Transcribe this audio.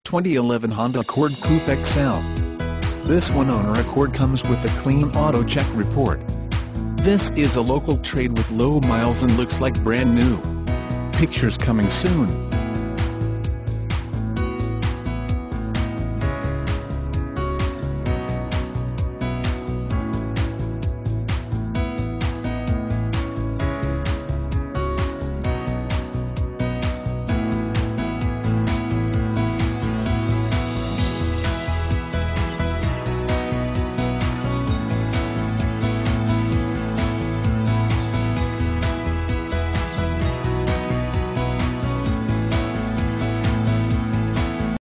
2011 Honda Accord Coupe EX-L. This one-owner Accord comes with a clean auto check report. This is a local trade with low miles and looks like brand new. Pictures coming soon.